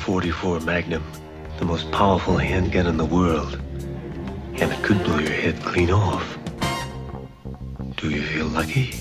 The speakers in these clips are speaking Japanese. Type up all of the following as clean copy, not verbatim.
44 Magnum, the most powerful handgun in the world. And it could blow your head clean off. Do you feel lucky?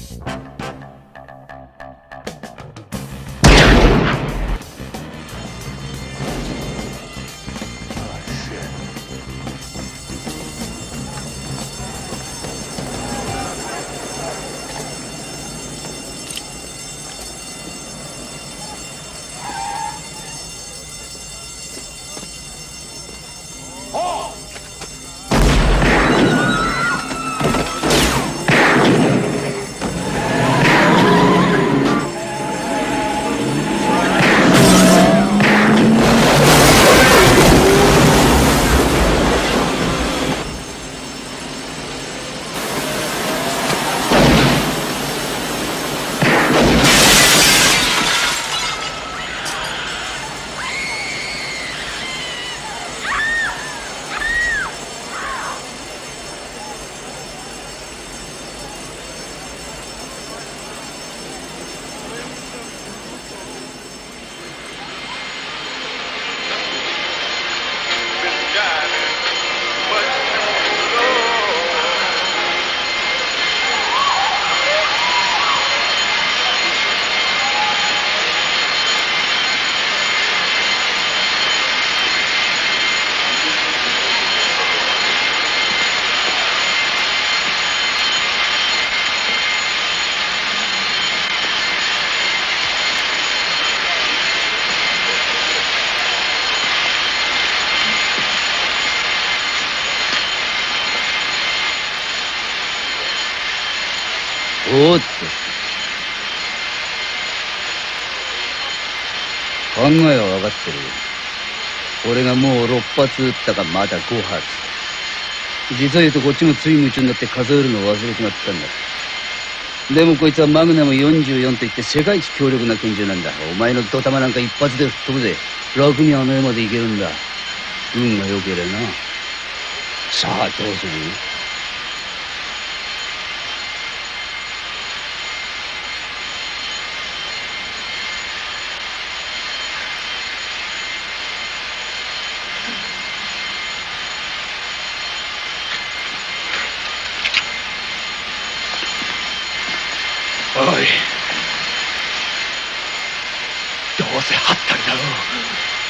おーっと考えは分かってるよ。俺がもう6発撃ったかまだ5発。実は言うとこっちもつい夢中になって数えるのを忘れちまったんだ。でもこいつはマグナム44と言って世界一強力な拳銃なんだ。お前のドタマなんか一発で吹っ飛ぶぜ。楽にあの世まで行けるんだ。運が良ければな。さあどうする？ おい、どうせはったりだろう。